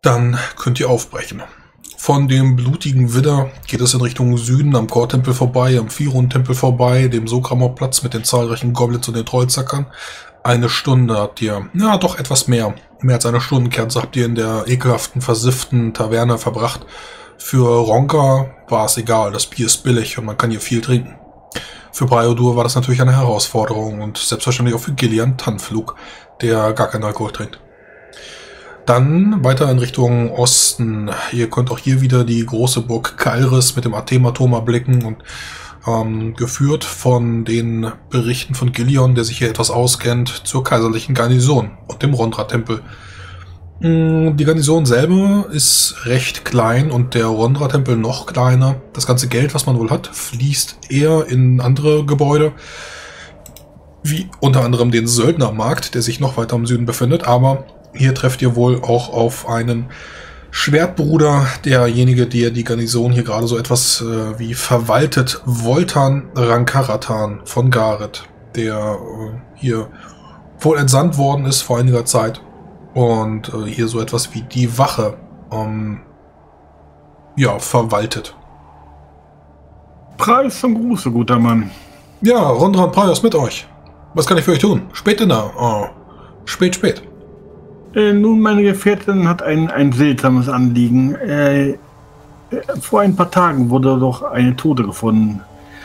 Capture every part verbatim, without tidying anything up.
Dann könnt ihr aufbrechen. Von dem blutigen Widder geht es in Richtung Süden am Chortempel vorbei, am Firon-Tempel vorbei, dem Sokramor-Platz mit den zahlreichen Goblins und den Trollzackern. Eine Stunde habt ihr, ja doch etwas mehr, mehr als eine Stundenkerze habt ihr in der ekelhaften, versifften Taverne verbracht. Für Ronka war es egal, das Bier ist billig und man kann hier viel trinken. Für Braiodur war das natürlich eine Herausforderung und selbstverständlich auch für Gillian Tanflug, der gar keinen Alkohol trinkt. Dann weiter in Richtung Osten. Ihr könnt auch hier wieder die große Burg Kalris mit dem Athematurm erblicken und ähm, geführt von den Berichten von Gillion, der sich hier etwas auskennt, zur kaiserlichen Garnison und dem Rondra-Tempel. Die Garnison selber ist recht klein und der Rondra-Tempel noch kleiner. Das ganze Geld, was man wohl hat, fließt eher in andere Gebäude, wie unter anderem den Söldnermarkt, der sich noch weiter im Süden befindet, aber hier trefft ihr wohl auch auf einen Schwertbruder, derjenige, der die Garnison hier gerade so etwas äh, wie verwaltet, Voltan Rankaratan von Gareth, der äh, hier wohl entsandt worden ist vor einiger Zeit und äh, hier so etwas wie die Wache ähm, ja, verwaltet. Preis zum Gruße, guter Mann. Ja, Rondra und Praios mit euch. Was kann ich für euch tun? Spät in der. Oh. Spät, spät. Äh, nun, meine Gefährtin hat ein, ein seltsames Anliegen. Äh, äh, vor ein paar Tagen wurde doch eine Tote gefunden.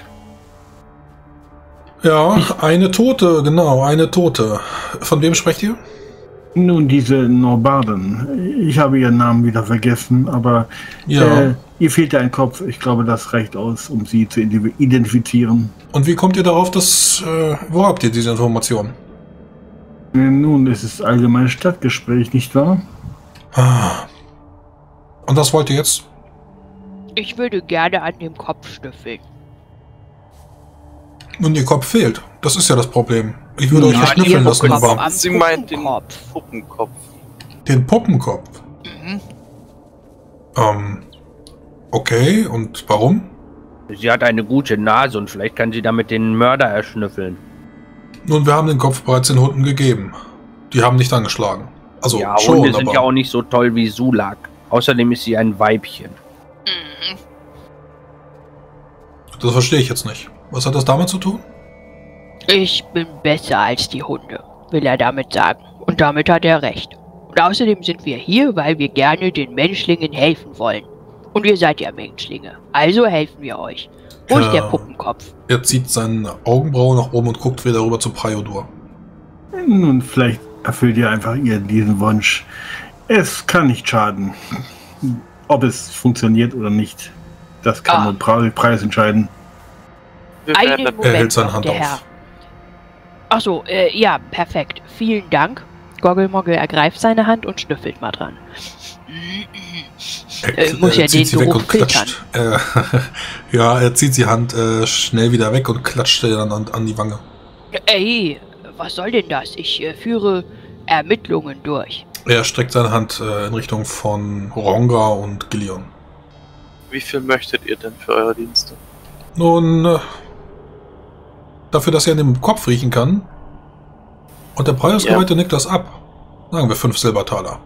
Ja, eine Tote, genau, eine Tote. Von wem sprecht ihr? Nun, diese Norbarden. Ich habe ihren Namen wieder vergessen, aber ja. äh, ihr fehlt ein Kopf. Ich glaube, das reicht aus, um sie zu identifizieren. Und wie kommt ihr darauf, dass... Äh, wo habt ihr diese Information? Nun, es ist allgemeines Stadtgespräch, nicht wahr? Und was wollt ihr jetzt? Ich würde gerne an dem Kopf schnüffeln. Nun, ihr Kopf fehlt. Das ist ja das Problem. Ich würde Ja, euch ja schnüffeln lassen, aber... Sie meint den Puppenkopf. Den Puppenkopf? Mhm. Ähm... Okay, und warum? Sie hat eine gute Nase und vielleicht kann sie damit den Mörder erschnüffeln. Nun, wir haben den Kopf bereits den Hunden gegeben. Die haben nicht angeschlagen. Also ja, schon, Hunde sind aber ja auch nicht so toll wie Sulak. Außerdem ist sie ein Weibchen. Mhm. Das verstehe ich jetzt nicht. Was hat das damit zu tun? Ich bin besser als die Hunde, will er damit sagen. Und damit hat er recht. Und außerdem sind wir hier, weil wir gerne den Menschlingen helfen wollen. Und ihr seid ja Menschlinge. Also helfen wir euch. Wo Ja. ist der Puppenkopf? Er zieht seine Augenbrauen nach oben und guckt wieder rüber zu Praiodur. Nun, vielleicht erfüllt ihr einfach ihr diesen Wunsch. Es kann nicht schaden. Ob es funktioniert oder nicht, das kann Ah. nur Pre Preis entscheiden. Wir Einen werden Er hält Moment seine noch, Hand der auf. Herr. Achso, äh, ja, perfekt. Vielen Dank. Goggelmoggle ergreift seine Hand und schnüffelt mal dran. Er, Äh, muss er ja zieht den sie weg Geruch und klatscht. Äh, ja, er zieht die Hand äh, schnell wieder weg und klatscht ihr dann an, an die Wange. Ey, was soll denn das? Ich äh, führe Ermittlungen durch. Er streckt seine Hand äh, in Richtung von Ronga und Gillion. Wie viel möchtet ihr denn für eure Dienste? Nun, äh, dafür, dass er an dem Kopf riechen kann und der Preisgeweihte nickt das ab, sagen wir fünf Silbertaler.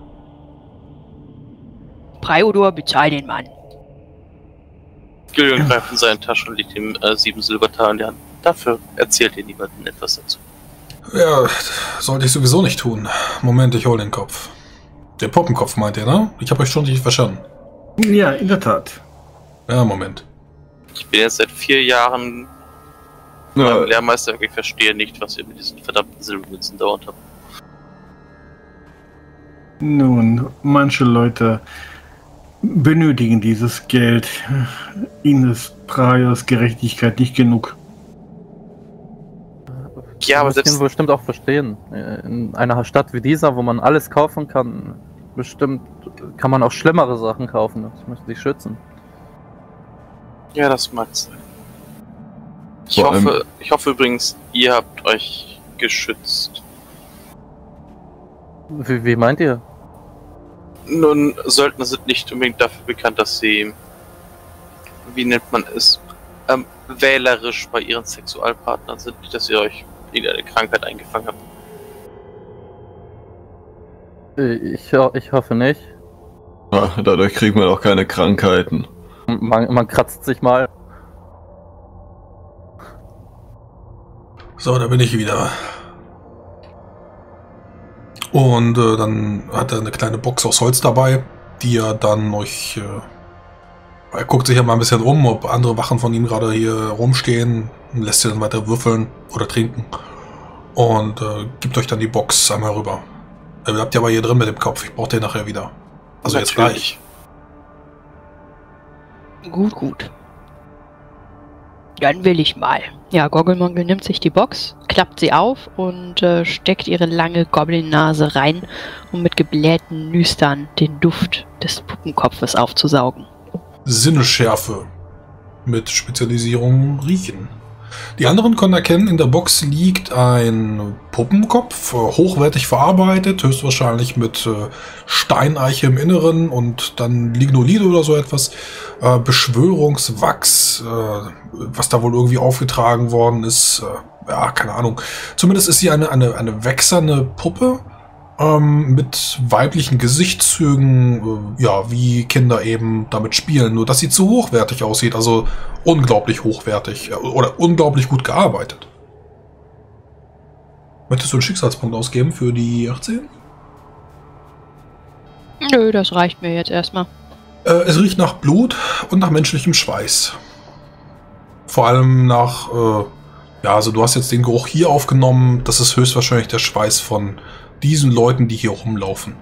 Praiodur, bezahl den Mann. Gillian greift in seine Tasche und legt ihm äh, sieben Silbertaler in die Hand. Dafür erzählt ihr niemandem etwas dazu. Ja, sollte ich sowieso nicht tun. Moment, ich hole den Kopf. Den Puppenkopf meint ihr, ne? Ich habe euch schon nicht verstanden. Ja, in der Tat. Ja, Moment. Ich bin jetzt seit vier Jahren Ja. beim Lehrmeister. Ich verstehe nicht, was ihr mit diesen verdammten Silbermünzen dauernd habt. Nun, manche Leute benötigen dieses Geld. Ihnen ist Praios Gerechtigkeit nicht genug. Ja, aber das können selbst wir bestimmt auch verstehen. In einer Stadt wie dieser, wo man alles kaufen kann, bestimmt kann man auch schlimmere Sachen kaufen. Das müssen sich schützen. ja, das mag sein. Ich Vor allem- hoffe, ich hoffe übrigens, ihr habt euch geschützt. Wie, wie meint ihr? Nun, Söldner sind nicht unbedingt dafür bekannt, dass sie, wie nennt man es, ähm, wählerisch bei ihren Sexualpartnern sind, nicht, dass ihr euch irgendeine Krankheit eingefangen habt. Ich, ho- ich hoffe nicht. Ah, dadurch kriegt man auch keine Krankheiten. Man, man kratzt sich mal. So, da bin ich wieder. Und äh, dann hat er eine kleine Box aus Holz dabei, die er dann euch... Äh, er guckt sich ja mal ein bisschen um, ob andere Wachen von ihm gerade hier rumstehen, und lässt sie dann weiter würfeln oder trinken. Und äh, gibt euch dann die Box einmal rüber. Ihr habt ja aber hier drin mit dem Kopf, ich brauche den nachher wieder. Also jetzt gleich. Gut, gut. Dann will ich mal. Ja, Goggelmongel nimmt sich die Box, klappt sie auf und äh, steckt ihre lange Goblin-Nase rein, um mit geblähten Nüstern den Duft des Puppenkopfes aufzusaugen. Sinnesschärfe mit Spezialisierung Riechen. Die anderen können erkennen, in der Box liegt ein Puppenkopf, hochwertig verarbeitet, höchstwahrscheinlich mit äh, Steineiche im Inneren und dann Lignolide oder so etwas, äh, Beschwörungswachs, äh, was da wohl irgendwie aufgetragen worden ist, äh, ja, keine Ahnung. Zumindest ist sie eine, eine, eine wächserne Puppe, ähm, mit weiblichen Gesichtszügen, äh, ja, wie Kinder eben damit spielen, nur dass sie zu hochwertig aussieht, also unglaublich hochwertig äh, oder unglaublich gut gearbeitet. Möchtest du einen Schicksalspunkt ausgeben für die achtzehn? Nö, das reicht mir jetzt erstmal. Äh, es riecht nach Blut und nach menschlichem Schweiß. Vor allem nach, äh, ja, also du hast jetzt den Geruch hier aufgenommen, das ist höchstwahrscheinlich der Schweiß von diesen Leuten, die hier rumlaufen.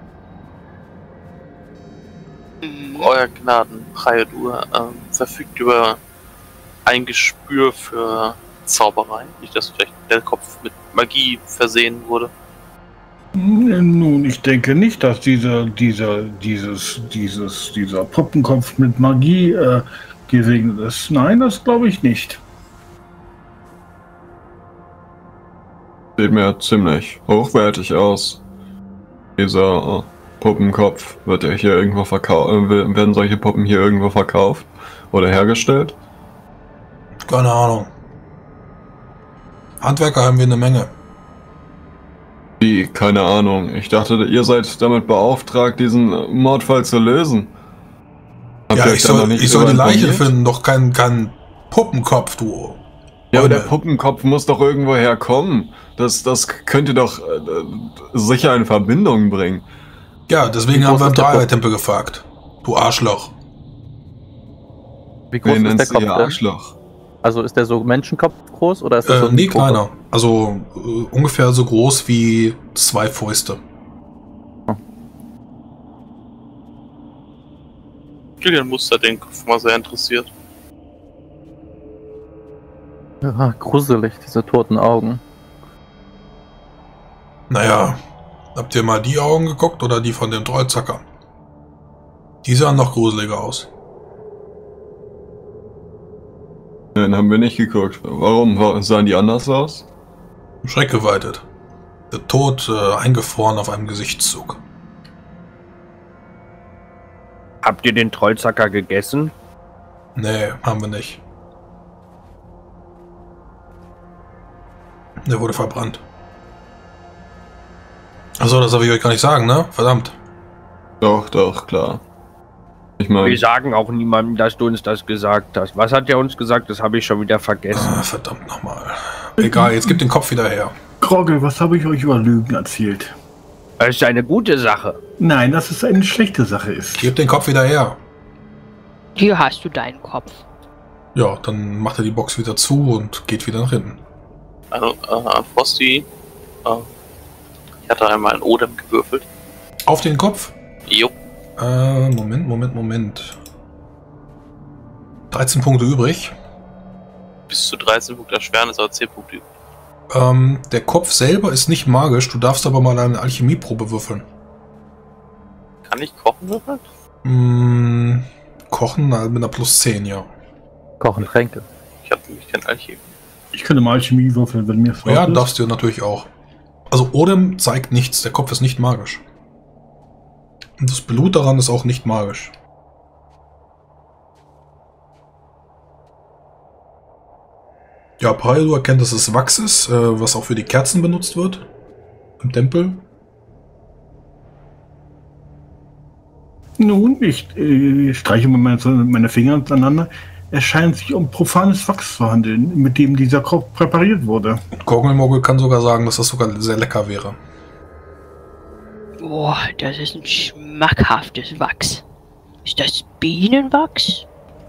Euer Gnaden, Praedur, ähm, verfügt über ein Gespür für Zauberei. Nicht, dass vielleicht der Kopf mit Magie versehen wurde. Nun, ich denke nicht, dass dieser, dieser, dieses, dieses, dieser Puppenkopf mit Magie äh, gesegnet ist. Nein, das glaube ich nicht. Sieht mir ziemlich hochwertig aus. Dieser äh, Puppenkopf, wird er hier irgendwo verkauft? Äh, werden solche Puppen hier irgendwo verkauft oder hergestellt? Keine Ahnung. Handwerker haben wir eine Menge. Wie? Keine Ahnung. Ich dachte, ihr seid damit beauftragt, diesen Mordfall zu lösen. Habt Ja, ihr euch ich da noch soll, nicht ich soll die drüber Leiche informiert? finden, doch kein, kein Puppenkopf, du. Ja, aber der Eule. Puppenkopf muss doch irgendwo herkommen. Das, das könnte doch äh, sicher eine Verbindung bringen. Ja, deswegen Wie haben groß wir im ist der Kopf? Dreier-Tempel gefragt. Du Arschloch. Wie groß Wen ist der nennst du Kopf hier denn? Arschloch? Also ist der so Menschenkopf groß oder ist das Äh, so ein nee, Mikro- kleiner. Also äh, ungefähr so groß wie zwei Fäuste. Julian Muster den Kopf mal sehr interessiert. Ja, gruselig, diese toten Augen. Naja, habt ihr mal die Augen geguckt oder die von dem Trollzacker? Die sahen noch gruseliger aus. Nein, haben wir nicht geguckt. Warum? Wa- Sahen die anders aus? Schreckgeweitet. Der Tod äh, eingefroren auf einem Gesichtszug. Habt ihr den Trollzacker gegessen? Nee, haben wir nicht. Der wurde verbrannt. Achso, das darf ich euch gar nicht sagen, ne? Verdammt. Doch, doch, klar. Ich Wir meine, sagen auch niemandem, dass du uns das gesagt hast. Was hat er uns gesagt? Das habe ich schon wieder vergessen. Ah, verdammt nochmal. Egal, jetzt gib den Kopf wieder her. Groggel, was habe ich euch über Lügen erzählt? Das ist eine gute Sache. Nein, dass es eine schlechte Sache ist. Gib den Kopf wieder her. Hier hast du deinen Kopf. Ja, dann macht er die Box wieder zu und geht wieder nach hinten. Also, äh, Frosty, äh, ich hatte einmal ein Odem gewürfelt. Auf den Kopf? Jo. Äh, Moment, Moment, Moment. dreizehn Punkte übrig. Bis zu dreizehn Punkte erschweren, ist aber zehn Punkte übrig. Ähm, der Kopf selber ist nicht magisch, du darfst aber mal eine Alchemieprobe würfeln. Kann ich kochen würfeln? Mm, kochen äh, mit einer plus zehn, ja. Kochen Tränke. Ich habe nämlich kein Alchemie. Ich könnte mal Alchemie würfeln, wenn mir es Ja, ist. darfst du natürlich auch. Also Odem zeigt nichts, der Kopf ist nicht magisch. Und das Blut daran ist auch nicht magisch. Ja, Praedur erkennt, dass es Wachs ist, äh, was auch für die Kerzen benutzt wird. Im Tempel. Nun, ich äh, streiche mit meine, meine Finger aneinander. Es scheint sich um profanes Wachs zu handeln, mit dem dieser Kopf präpariert wurde. Goggelmogel kann sogar sagen, dass das sogar sehr lecker wäre. Boah, das ist ein schmackhaftes Wachs. Ist das Bienenwachs?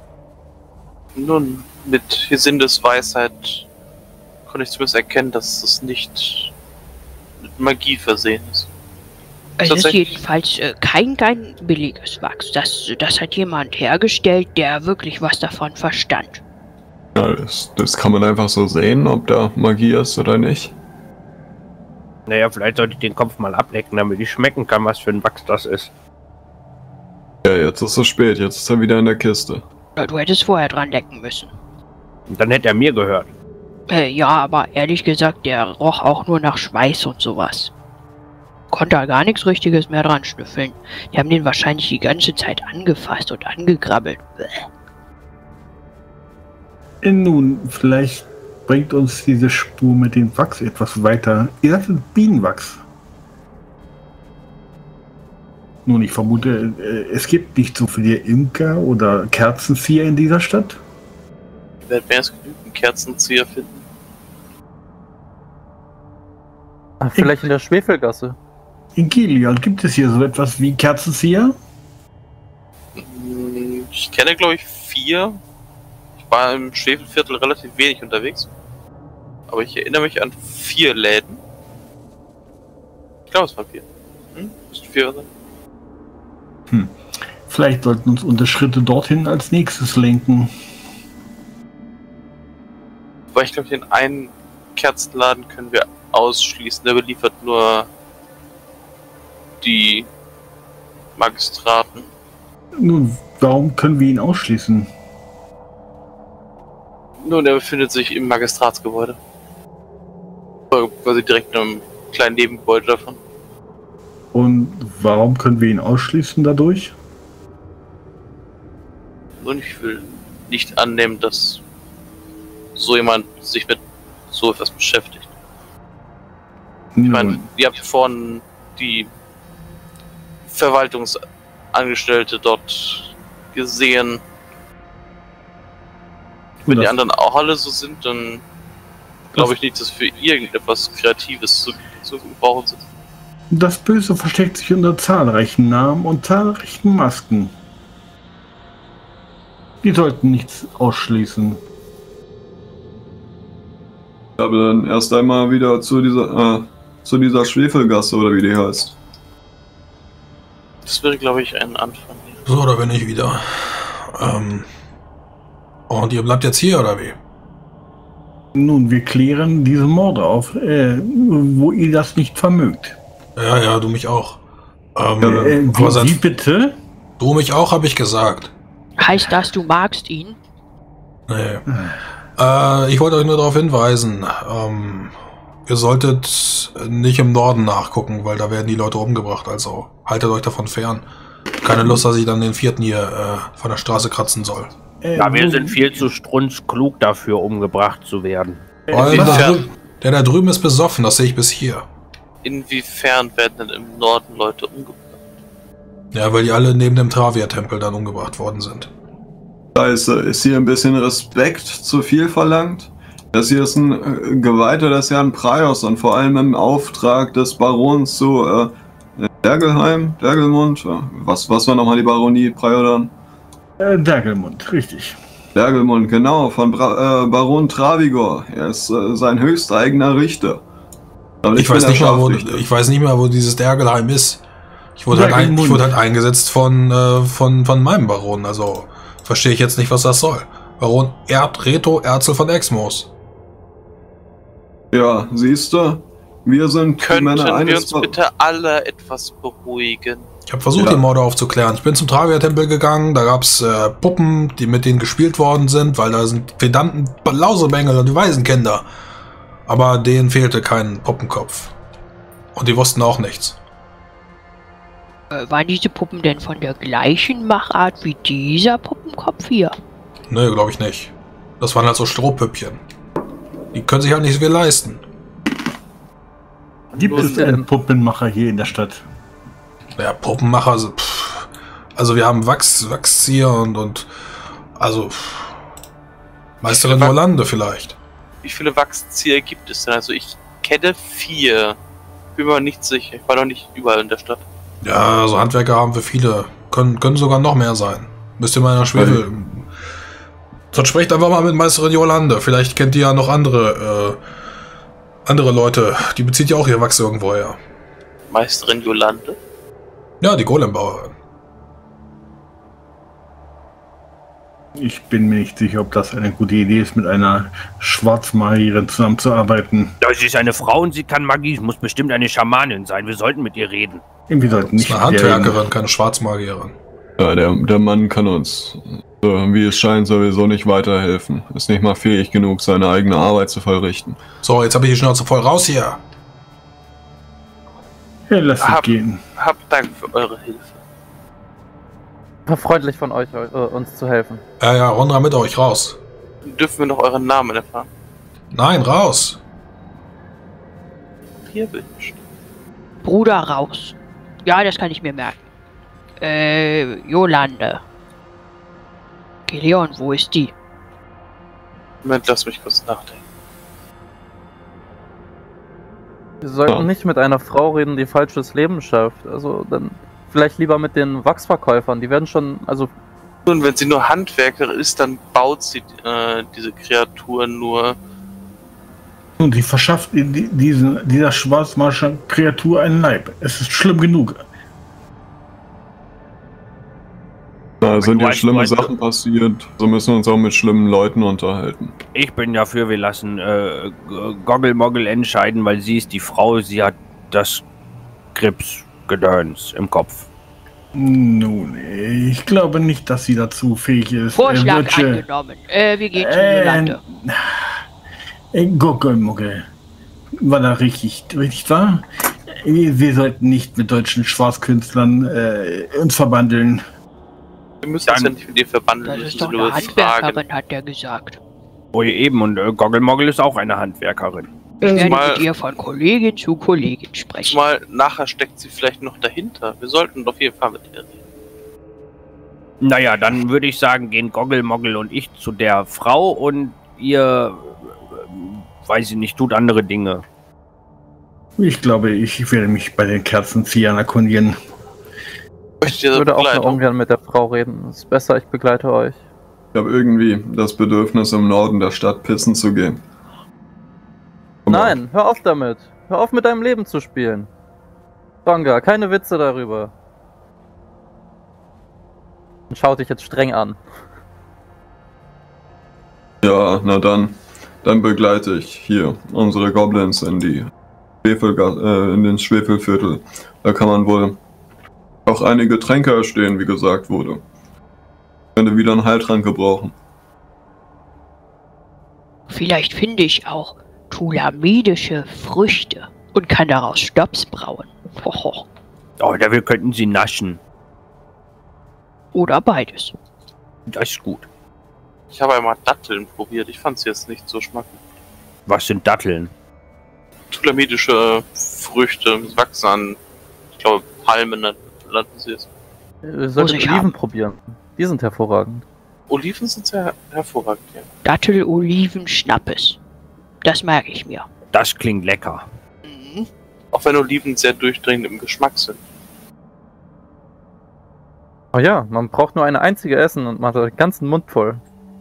Nun, mit Hisindes Weisheit konnte ich zumindest erkennen, dass es nicht mit Magie versehen ist. Es ist Tatsächlich. jedenfalls äh, kein, kein billiges Wachs. Das, das hat jemand hergestellt, der wirklich was davon verstand. Ja, das, das kann man einfach so sehen, ob da Magie ist oder nicht. Naja, vielleicht sollte ich den Kopf mal ablecken, damit ich schmecken kann, was für ein Wachs das ist. Ja, jetzt ist es spät, jetzt ist er wieder in der Kiste. Ja, du hättest vorher dran lecken müssen. Und dann hätte er mir gehört. Äh, ja, aber ehrlich gesagt, der roch auch nur nach Schweiß und sowas. Konnte da gar nichts Richtiges mehr dran schnüffeln. Die haben den wahrscheinlich die ganze Zeit angefasst und angekrabbelt. Bäh. Äh, Nun, vielleicht bringt uns diese Spur mit dem Wachs etwas weiter. Ihr sagtet Bienenwachs. Nun, ich vermute, äh, es gibt nicht so viele Imker oder Kerzenzieher in dieser Stadt. Wir werden mehr als genügend Kerzenzieher finden. Ach, vielleicht in der Schwefelgasse. In Gilion gibt es hier so etwas wie Kerzenzieher? Hm, Ich kenne, glaube ich, vier. Ich war im Schwefelviertel relativ wenig unterwegs. Aber ich erinnere mich an vier Läden. Ich glaube, es waren vier. Hm? Müssten vier sein. Hm. Vielleicht sollten uns unsere Schritte dorthin als nächstes lenken. Weil ich glaube, den einen Kerzenladen können wir ausschließen. Der beliefert nur die Magistraten. Nun, warum können wir ihn ausschließen? Nun, der befindet sich im Magistratsgebäude. Äh, Quasi direkt in einem kleinen Nebengebäude davon. Und warum können wir ihn ausschließen dadurch? Und ich will nicht annehmen, dass so jemand sich mit so etwas beschäftigt. Ich meine, ihr habt vorhin die Verwaltungsangestellte dort gesehen. Wenn die anderen auch alle so sind, dann glaube ich nicht, dass für irgendetwas Kreatives zu, zu gebrauchen sind. Das Böse versteckt sich unter zahlreichen Namen und zahlreichen Masken. Die sollten nichts ausschließen. Aber dann erst einmal wieder zu dieser, äh, zu dieser Schwefelgasse oder wie die heißt. Das wäre, glaube ich, ein Anfang. So, da bin ich wieder. Ähm. Und ihr bleibt jetzt hier, oder wie? Nun, wir klären diese Morde auf, äh, wo ihr das nicht vermögt. Ja, ja, du mich auch. Ähm, Äh, aber wie, seit, wie bitte? du mich auch, habe ich gesagt. Heißt das, du magst ihn? Nee. Äh, ich wollte euch nur darauf hinweisen, ähm, ihr solltet nicht im Norden nachgucken, weil da werden die Leute umgebracht, also haltet euch davon fern. Keine Lust, dass ich dann den vierten hier äh, von der Straße kratzen soll. Äh, Ja, wir wo- sind viel zu strunzklug dafür, umgebracht zu werden. äh, Oh, der, was- da drü- der da drüben ist besoffen, das sehe ich bis hier. Inwiefern werden denn im Norden Leute umgebracht? Ja, weil die alle neben dem Travia-Tempel dann umgebracht worden sind. Scheiße, ist hier ein bisschen Respekt zu viel verlangt? Das hier ist ein äh, Geweihter des Herrn Praios und vor allem im Auftrag des Barons zu äh, Dergelheim, Dergelmund, äh, was, was war nochmal die Baronie Praior dann? Äh, Dagelmund, richtig. Dergelmund, genau, von Bra äh, Baron Travigor. Er ist äh, sein höchst eigener Richter. Aber Ich weiß, bin nicht der mal, wo, Scharfrichter. ich weiß nicht mal, wo dieses Dergelheim ist. Ich wurde, halt, ein, Dergelmund. ich wurde halt eingesetzt von, äh, von, von meinem Baron, also verstehe ich jetzt nicht, was das soll. Baron Erd Reto Erzel von Exmos. Ja, siehst du, wir sind die Könnten Männer wir eines uns Bar- bitte alle etwas beruhigen? Ich habe versucht, Ja. die Morde aufzuklären. Ich bin zum Travia-Tempel gegangen, da gab's äh, Puppen, die mit denen gespielt worden sind, weil da sind pedanten Lausebengel und die Waisenkinder. Aber denen fehlte kein Puppenkopf. Und die wussten auch nichts. Äh, waren diese Puppen denn von der gleichen Machart wie dieser Puppenkopf hier? Nö, glaube ich nicht. Das waren halt so Strohpüppchen. Die können sich halt nicht so viel leisten. Gibt es einen Puppenmacher hier in der Stadt? Ja, Puppenmacher, so, pff, Also wir haben Wachs, Wachszieher und, und also Meisterin Wach- Jolande vielleicht. Wie viele Wachszieher gibt es denn? Also ich kenne vier. Bin mir nicht sicher. Ich war noch nicht überall in der Stadt. Ja, also Handwerker haben wir viele. Können, können sogar noch mehr sein. Müsst ihr mal in der Schwefel. Sonst sprecht einfach mal mit Meisterin Jolande. Vielleicht kennt ihr ja noch andere, äh, andere Leute. Die bezieht ja auch ihr Wachs irgendwo her. Meisterin Jolande? Ja, die Golembauerin. Ich bin mir nicht sicher, ob das eine gute Idee ist, mit einer Schwarzmagierin zusammenzuarbeiten. Das ist eine Frau und sie kann Magie. Es muss bestimmt eine Schamanin sein. Wir sollten mit ihr reden. Wir sollten Das ist nicht eine mit der Handwerkerin, keine Schwarzmagierin. Ja, der, der Mann kann uns, so, wie es scheint, sowieso nicht weiterhelfen. Ist nicht mal fähig genug, seine eigene Arbeit zu vollrichten. So, jetzt habe ich die Schnauze voll. Raus hier! Ja, lass sie Hab- gehen. Habt Dank für eure Hilfe. War freundlich von euch, äh, uns zu helfen. Ja, ja, Rondra mit euch, raus. Dürfen wir noch euren Namen erfahren? Nein, raus! Hier bin ich. Bruder raus. Ja, das kann ich mir merken. Äh, Jolande. Gileon, wo ist die? Moment, lass mich kurz nachdenken. Wir sollten Ja. nicht mit einer Frau reden, die falsches Leben schafft. Also dann vielleicht lieber mit den Wachsverkäufern. Die werden schon, also Nun, wenn sie nur Handwerkerin ist, dann baut sie äh, diese Kreaturen nur. Und sie verschafft die- diesen, dieser schwarzmarschen Kreatur einen Leib. Es ist schlimm genug. Da sind du ja weißt, schlimme weißt du- Sachen passiert, so müssen wir uns auch mit schlimmen Leuten unterhalten. Ich bin dafür, wir lassen äh, G- Goggle-Moggle entscheiden, weil sie ist die Frau, sie hat das Krebsgedöns im Kopf. Nun, ich glaube nicht, dass sie dazu fähig ist. Vorschlag Äh, Wirtsche- angenommen. Äh, wir gehen zu Äh, Jolande. äh, Goggelmuggel. War da richtig, richtig wahr? Wir, wir sollten nicht mit deutschen Schwarzkünstlern äh, uns verbandeln. Wir müssen uns ja Dann- nicht mit ihr verbandeln, Das wir ist müssen doch sie nur eine fragen. Handwerkerin, hat der gesagt. Oh, eben, und äh, Goggle-Moggle ist auch eine Handwerkerin. Ich werde Zumal- mit ihr von Kollegin zu Kollegin sprechen. Zumal nachher steckt sie vielleicht noch dahinter. Wir sollten auf jeden Fall mit ihr reden. Naja, dann würde ich sagen, gehen Goggle-Moggle und ich zu der Frau und ihr, äh, weiß ich nicht, tut andere Dinge. Ich glaube, ich werde mich bei den Kerzenziehern erkundigen. Möchtet ich ihr würde auch nur Begleitung? ungern mit der Frau reden. Es ist besser, ich begleite euch. Ich habe irgendwie das Bedürfnis, im Norden der Stadt pissen zu gehen. Aber Nein, hör auf damit. Hör auf mit deinem Leben zu spielen. Banga, keine Witze darüber. Und schaut dich jetzt streng an. Ja, na dann. Dann begleite ich hier unsere Goblins in die Schwefelga äh, in den Schwefelviertel. Da kann man wohl auch einige Tränke erstehen, wie gesagt wurde. Ich könnte wieder einen Heiltrank gebrauchen. Vielleicht finde ich auch tulamidische Früchte und kann daraus Stops brauen. Hoho. Oh, dafür könnten sie naschen. Oder beides. Das ist gut. Ich habe einmal Datteln probiert. Ich fand sie jetzt nicht so schmackhaft. Was sind Datteln? Tulamidische Früchte wachsen an, ich glaube, Palmen nannten sie es. Ihr solltet ich Oliven haben. probieren. Die sind hervorragend. Oliven sind sehr hervorragend, ja. Dattel, Oliven, Schnappes. Das merke ich mir. Das klingt lecker. Auch wenn Oliven sehr durchdringend im Geschmack sind. Oh ja, man braucht nur eine einzige essen und man hat den ganzen Mund voll.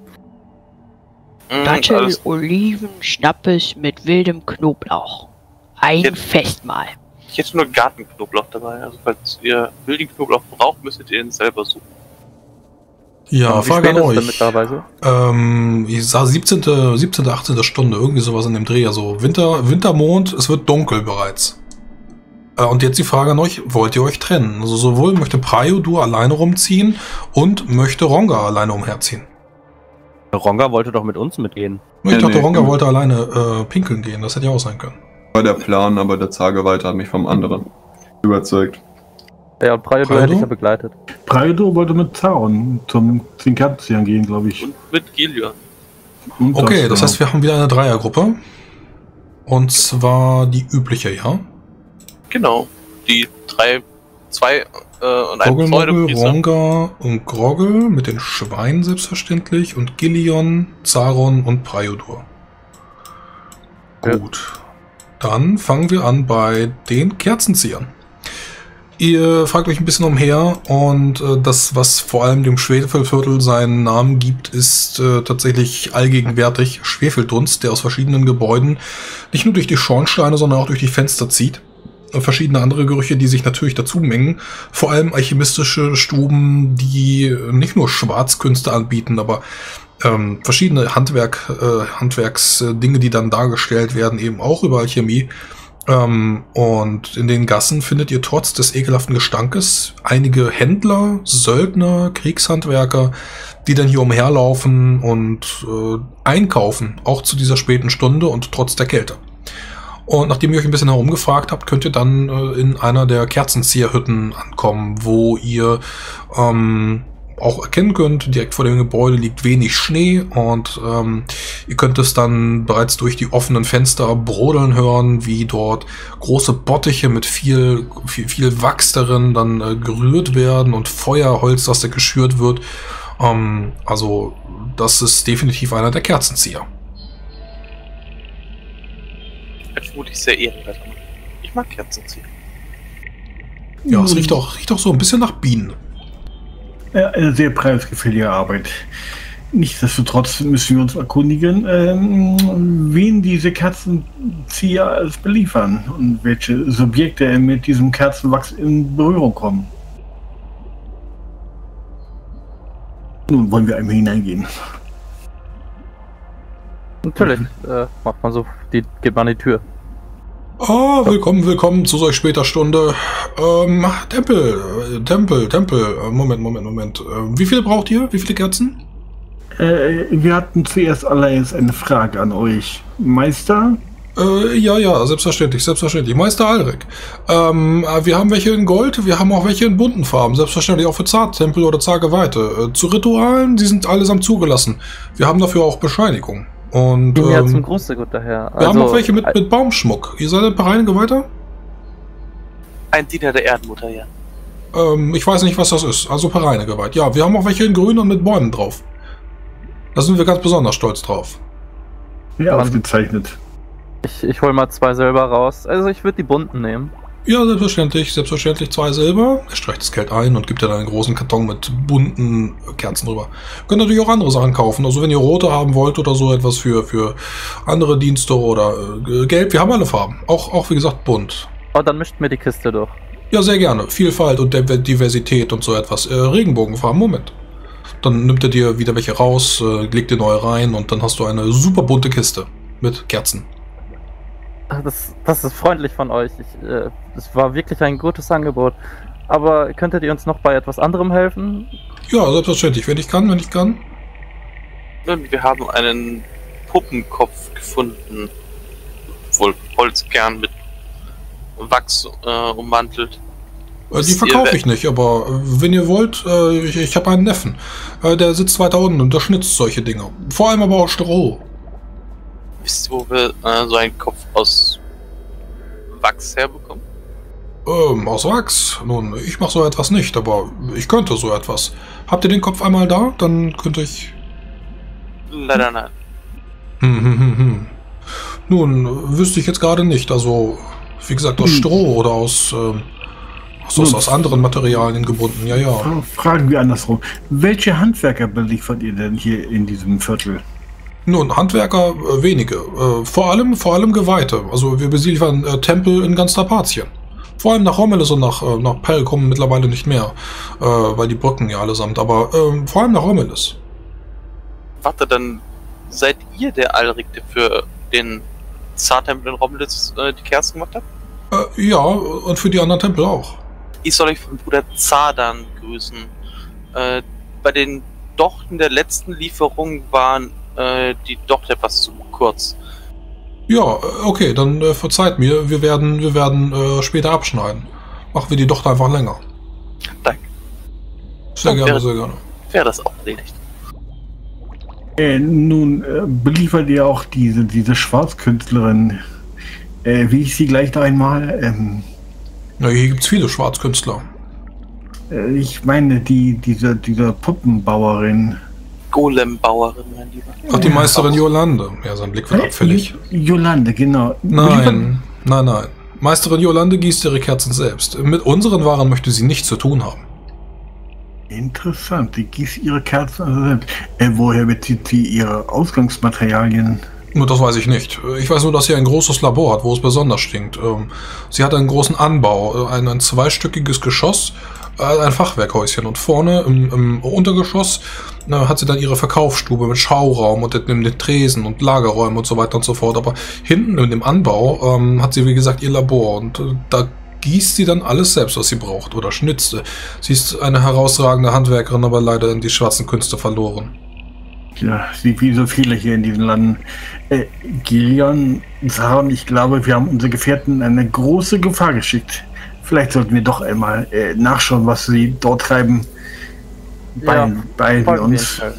Mm, Dattel, alles, Oliven, Schnappes mit wildem Knoblauch. Ein Jetzt- Festmahl. ich hätte nur Gartenknoblauch dabei. Also falls ihr wilden Knoblauch braucht, müsstet ihr ihn selber suchen. Ja, Und wie Frage spät an ist es denn euch. mittlerweile? Ähm, ich sah siebzehnte, siebzehnte, achtzehnte Stunde, irgendwie sowas in dem Dreh. Also Winter, Wintermond, es wird dunkel bereits. Äh, und jetzt die Frage an euch, wollt ihr euch trennen? Also sowohl möchte Praiodur alleine rumziehen und möchte Ronga alleine umherziehen. Ronga wollte doch mit uns mitgehen. Ich Nee, dachte, nee. Ronga wollte alleine äh, pinkeln gehen, das hätte ja auch sein können. War der Plan, aber der Zageweiter hat mich vom anderen überzeugt. Ja, und Praio, du Praio? hätte ich ja begleitet. Praido wollte mit Zaun zum den Kerzenziehern gehen, glaube ich. Und mit Gilion. Und Okay, das ja. heißt, wir haben wieder eine Dreiergruppe. Und zwar die übliche, ja? Genau. Die drei, zwei äh, und ein Goggle, Moggle, Pseudopriester. Ronga und Groggel mit den Schweinen selbstverständlich und Gillion, Zaron und Priodur. Ja. Gut. Dann fangen wir an bei den Kerzenziehern. Ihr fragt euch ein bisschen umher und äh, das, was vor allem dem Schwefelviertel seinen Namen gibt, ist äh, tatsächlich allgegenwärtig Schwefeldunst, der aus verschiedenen Gebäuden nicht nur durch die Schornsteine, sondern auch durch die Fenster zieht. Und verschiedene andere Gerüche, die sich natürlich dazu mengen. Vor allem alchemistische Stuben, die nicht nur Schwarzkünste anbieten, aber ähm, verschiedene Handwerk, äh, Handwerksdinge, die dann dargestellt werden, eben auch über Alchemie. Ähm, und in den Gassen findet ihr trotz des ekelhaften Gestankes einige Händler, Söldner, Kriegshandwerker, die dann hier umherlaufen und äh, einkaufen, auch zu dieser späten Stunde und trotz der Kälte. Und nachdem ihr euch ein bisschen herumgefragt habt, könnt ihr dann äh, in einer der Kerzenzieherhütten ankommen, wo ihr ähm, auch erkennen könnt, direkt vor dem Gebäude liegt wenig Schnee und ähm, ihr könnt es dann bereits durch die offenen Fenster brodeln hören, wie dort große Bottiche mit viel, viel, viel Wachs darin dann äh, gerührt werden und Feuerholz, das da geschürt wird. Ähm, also das ist definitiv einer der Kerzenzieher. Vermutlich sehr ehrenwert. Ich mag Kerzenzieher. Ja, es riecht auch, riecht auch so ein bisschen nach Bienen. Ja, eine sehr preisgefällige Arbeit. Nichtsdestotrotz müssen wir uns erkundigen, ähm, wen diese Kerzenzieher alles beliefern und welche Subjekte mit diesem Kerzenwachs in Berührung kommen. Nun wollen wir einmal hineingehen. Natürlich, äh, macht man so, die, geht man an die Tür. Ah, willkommen, willkommen zu solch später Stunde. Ähm, Tempel, äh, Tempel, Tempel, äh, Moment, Moment, Moment. Äh, wie viele braucht ihr? Wie viele Kerzen? Äh, wir hatten zuerst allererst eine Frage an euch. Meister? Äh, ja, ja, selbstverständlich, selbstverständlich. Meister Alrik. Ähm, äh, wir haben welche in Gold, wir haben auch welche in bunten Farben. Selbstverständlich auch für Zarttempel oder Zargeweihte. Äh, zu Ritualen, die sind allesamt zugelassen. Wir haben dafür auch Bescheinigung. Und, Ja, ähm, zum Gruße gut daher. wir haben auch welche mit, mit Baumschmuck. Ihr seid ein paar Geweihter? Ein Diener der Erdenmutter, ja. Ähm, ich weiß nicht, was das ist. Also Pereine geweiht. Ja, wir haben auch welche in grün und mit Bäumen drauf. Da sind wir ganz besonders stolz drauf. Ja, ausgezeichnet. Ich, ich hol mal zwei Silber raus. Also ich würde die bunten nehmen. Ja, selbstverständlich. Selbstverständlich zwei Silber. Er streicht das Geld ein und gibt dir dann einen großen Karton mit bunten Kerzen drüber. Könnt natürlich auch andere Sachen kaufen. Also wenn ihr rote haben wollt oder so etwas für, für andere Dienste oder äh, gelb. Wir haben alle Farben. Auch, auch wie gesagt bunt. Oh, dann mischt mir die Kiste durch. Ja, sehr gerne. Vielfalt und Diversität und so etwas. Äh, Regenbogenfarben, Moment. Dann nimmt er dir wieder welche raus, äh, legt dir neue rein und dann hast du eine super bunte Kiste mit Kerzen. Das, das ist freundlich von euch. Ich, äh, das war wirklich ein gutes Angebot. Aber könntet ihr uns noch bei etwas anderem helfen? Ja, selbstverständlich. Wenn ich kann, wenn ich kann. Nun, wir haben einen Puppenkopf gefunden. Wohl Holzkern mit Wachs äh, ummantelt. Äh, die Wisst verkaufe ihr, ich nicht, aber äh, wenn ihr wollt, äh, ich, ich habe einen Neffen. Äh, der sitzt weiter unten und der schnitzt solche Dinge. Vor allem aber auch Stroh. Wisst ihr, wo wir äh, so einen Kopf aus Wachs herbekommen? Ähm, aus Wachs? Nun, ich mache so etwas nicht, aber ich könnte so etwas. Habt ihr den Kopf einmal da? Dann könnte ich... Leider nein. Hm, hm, hm, hm. Nun, wüsste ich jetzt gerade nicht. Also, wie gesagt, aus Stroh oder aus, ähm, aus, aus, aus anderen Materialien gebunden. Ja, ja. Fragen wir andersrum. Welche Handwerker beliefert ihr denn hier in diesem Viertel? Nun, Handwerker äh, wenige. Äh, vor allem, vor allem Geweihte. Also wir beliefern äh, Tempel in ganz Tarpatien. Vor allem nach Romulus und nach, äh, nach Pell kommen mittlerweile nicht mehr, äh, weil die Brücken ja allesamt. Aber äh, vor allem nach Romulus. Warte, dann seid ihr der Alrik, der für den Zartempel in Romulus äh, die Kerzen gemacht hat? Äh, ja, und für die anderen Tempel auch. Ich soll euch von Bruder Zardan grüßen. Äh, bei den Dochten der letzten Lieferung waren äh, die Dochter etwas zu kurz. Ja, äh, okay, dann äh, verzeiht mir. Wir werden, wir werden äh, später abschneiden. Machen wir die Tochter einfach länger. Danke. Sehr Und gerne, wäre, sehr gerne. Wäre das auch erledigt. Äh, nun äh, beliefert ihr auch diese, diese Schwarzkünstlerin. Äh, wie ich sie gleich noch einmal. Ähm, Na, hier gibt's viele Schwarzkünstler. Äh, ich meine, die, diese, diese Puppenbauerin. Golembauerin, mein Lieber. Ach, die Meisterin Jolande. Ja, sein Blick wird abfällig. Jolande, genau. Nein, nein, nein. Meisterin Jolande gießt ihre Kerzen selbst. Mit unseren Waren möchte sie nichts zu tun haben. Interessant, sie gießt ihre Kerzen also selbst. Äh, woher bezieht sie ihre Ausgangsmaterialien? Nur das weiß ich nicht. Ich weiß nur, dass sie ein großes Labor hat, wo es besonders stinkt. Sie hat einen großen Anbau, ein, ein zweistöckiges Geschoss, ein Fachwerkhäuschen. Und vorne im, im Untergeschoss hat sie dann ihre Verkaufsstube mit Schauraum und den, den Tresen und Lagerräumen und so weiter und so fort. Aber hinten in dem Anbau ähm, hat sie, wie gesagt, ihr Labor. Und äh, da gießt sie dann alles selbst, was sie braucht. Oder schnitzt. Sie ist eine herausragende Handwerkerin, aber leider in die schwarzen Künste verloren. Ja, wie so viele hier in diesem Land. Äh, Gillian, Saran, ich glaube, wir haben unsere Gefährten eine große Gefahr geschickt. Vielleicht sollten wir doch einmal äh, nachschauen, was sie dort treiben. Bei, Ja, bei folgen wir uns. ihnen.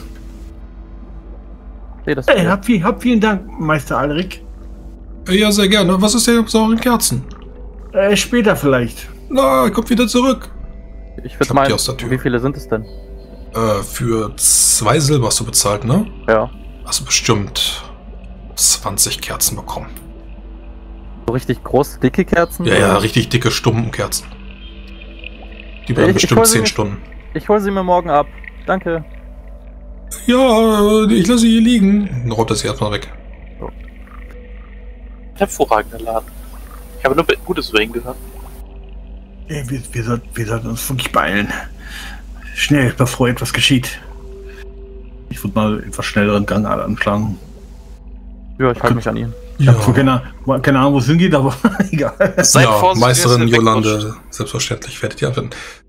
Sehe das Hey, hier. hab, viel- hab vielen Dank, Meister Alrik. Ja, sehr gerne. Was ist der sauren Kerzen? Äh, später vielleicht. Na, kommt wieder zurück. Ich Schnapp würde die meinen, aus der Tür. wie viele sind es denn? Äh, für zwei Silber hast du bezahlt, ne? Ja. Hast du bestimmt zwanzig Kerzen bekommen. So richtig groß, dicke Kerzen? Ja, ja, Oder? richtig dicke Stumpenkerzen. Die bleiben Ich- ich bestimmt wollte zehn nicht- Stunden. Ich hole sie mir morgen ab. Danke. Ja, ich lasse sie hier liegen. Dann räumt er sie erstmal weg. Hervorragender Laden. Ich habe nur Gutes über ihn gehört. Äh, wir, wir, sollten, wir sollten uns wirklich beeilen. Schnell, bevor etwas geschieht. Ich würde mal etwas schnelleren Gang anschlagen. Ja, ich halte mich an ihn. Ich Ja, habe zwar keine, keine Ahnung, wo es hingeht, aber egal. Seid ja vorsichtig, Meisterin dass ihr Jolande, wegrutscht. selbstverständlich werdet ihr abwenden.